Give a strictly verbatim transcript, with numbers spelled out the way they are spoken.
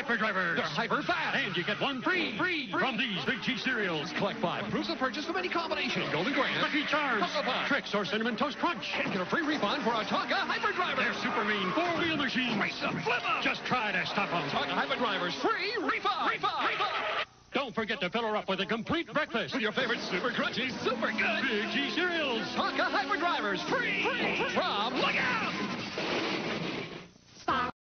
hyperdrivers. They're hyper fast. And you get one free, free, free from these Big G cereals. Collect five proofs of purchase from any combination. Golden Graham, Lucky Charms, Tonka Punch, Tricks, or Cinnamon Toast Crunch. and get a free refund for a Tonka hyperdriver. They're super mean four-wheel machines. Race them, flip them. Just try to stop them. Tonka hyperdrivers, free refund. Refund. Refund. Don't forget to fill her up with a complete breakfast. With your favorite super crunchy, super good Big G cereals. Tonka hyperdrivers, free, free from Look Out!